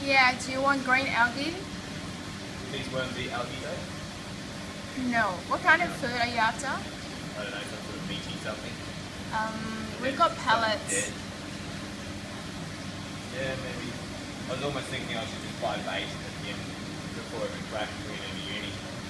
Yeah, do you want green algae? These worms eat algae though? No. What kind of food are you after? I don't know, some sort of meaty something. We've got pellets. Dead. Yeah, maybe. I was almost thinking I should just buy bait at the end before it crashed between in uni.